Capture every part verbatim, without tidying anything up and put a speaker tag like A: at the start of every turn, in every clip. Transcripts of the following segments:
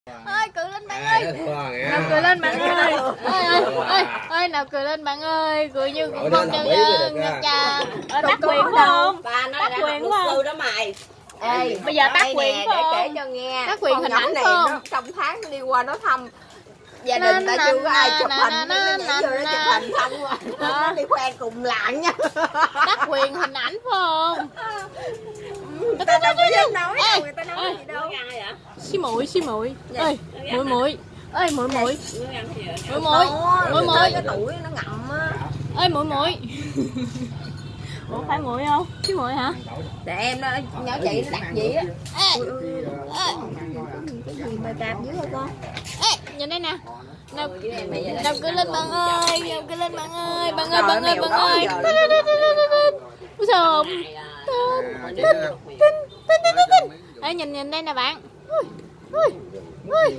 A: Ơi cười lên bạn ơi. Nào cười lên bạn ơi. Ơi ơi ơi ơi nào cười lên bạn ơi. Cười như cũng con nhân nhân nha cha.
B: Tác quyền phải không?
C: Ba nói là học luật sư đó mày.
B: Ê, bây giờ tác quyền
C: để
B: phải
C: kể
B: không?
C: cho nghe.
A: Tác quyền hình ảnh
C: này
A: không?
C: nó trong tháng nó đi qua nó thăm gia đình ta chưa có ai chụp hình, nó nhảy vô nó chụp hình xong rồi nó đi khoe cùng lạng nha.
A: Tác quyền hình ảnh phải không?
C: Người ta đâu có dám nói đâu, người ta nói gì đâu.
A: Xí mũi xí mũi. Ơi mũi mũi. Ơi mũi mũi. Mũi mũi. Mũi mũi.
C: Cái tuổi nó ngậm á.
A: Ơi mũi mũi. Ủa phải mũi không? Xí mũi hả?
C: Để em đó, nhỏ chị nó đặt gì á.
A: Ê. Ê.
C: Cái gì mà cạp dưới hả con?
A: Ê, nhìn đây nè. Nào, nào cười lên bạn ơi, nào cười lên bạn ơi, bạn ơi, bạn ơi, bạn ơi. Ủa sao không? Tin, tin, tin, tin, tin, tin. Ê, nhìn nhìn đây nè bạn. Ui, ui, ui.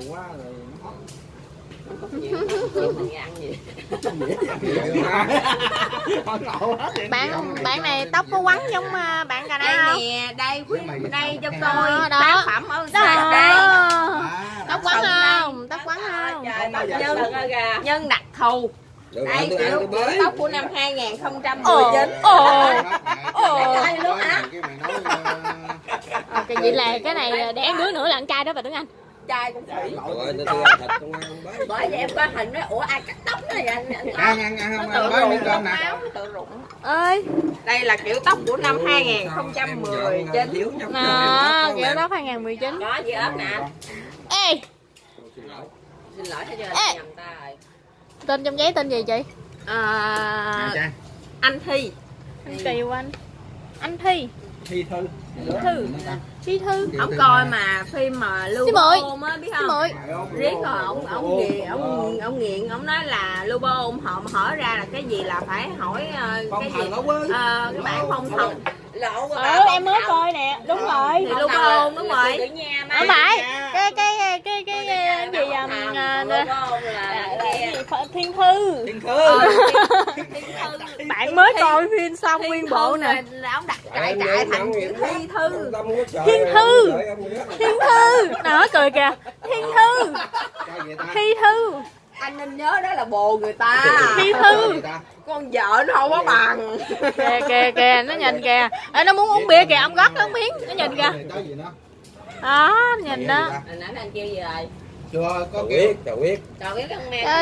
A: Bạn bạn này tóc có quắn giống bạn cà
C: Đây
A: nào?
C: nè, đây khuyến đây cho coi
A: Đó, đó.
C: tác phẩm ở
A: Đó.
C: đây.
A: Tóc quắn không? Tóc quắn không?
C: Nhân, nhân đặc thù. Đây kiểu tóc của năm hai nghìn không trăm mười
A: Ồ,
C: chín.
A: ồ, ồ.
C: Đây luôn hả?
A: À, cái vậy là cái này để đứa nữa là ăn chay đó bà Tuấn Anh.
C: Trai cũng khỉ. Bởi vậy em có hình nói ủa ai cắt tóc này anh anh
D: ăn ăn ăn không ăn miếng cơm nè.
A: Ơi,
C: đây là kiểu tóc của năm hai nghìn không trăm mười chín.
A: nè, kiểu đó hai nghìn mười chín.
C: Có gì ớt nè.
A: Ê,
C: Xin lỗi thấy chưa nhầm ta rồi.
A: tên trong giấy tên gì chị?
C: À, anh Thi.
A: Anh Kiều anh. Anh Thi.
D: Thi Thư.
A: Thư. Thi Thư.
C: Ông coi mà phim mà Lưu
A: Xí
C: Bô
A: muội.
C: ôm á biết
A: Xí
C: không?
A: muội.
C: Riết rồi ông ông nghiện ông ông nghiện ông nói là Lưu Bô ông họ mà hỏi ra là cái gì là phải hỏi uh, cái gì uh, cái bản phong thần.
B: Ừ em mới coi nè, đúng rồi.
C: Thì Lưu Bô ôm đúng rồi.
A: Không phải. Cái cái cái cái cái gì um, Thiên Thư.
D: Thiên Thư.
A: Bạn mới coi phim xong nguyên bộ nè.
C: Là ông đặt trại trại thành chữ Thi Thư.
A: Thiên Thư. Thiên Thư. Nó cười kìa. Thiên Thư. Thi Thư.
C: Anh nên nhớ đó là bồ người ta.
A: Thi Thư.
C: Con vợ nó không có bằng.
A: Kìa kìa kìa nó nhìn kìa. Ê, nó muốn uống bia kìa, ông gót nó uống miếng. Nó nhìn kìa. Đó, nhìn đó.
C: Anh nãy anh kêu gì rồi?
D: Chưa có biết, chào biết.
C: Chào biết con mẹ.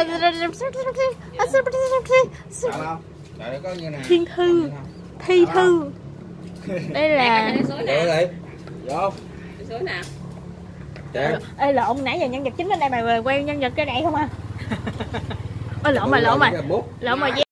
D: Trời có như nào?
A: Thiên Thư. Thi Thư. Đây là
D: Để đây. Vô.
C: Số nào?
A: ê lộn nãy giờ nhân vật chính bên đây mày quay nhân vật cái này không à? Ê lộn mà lộn mà. Lộn mà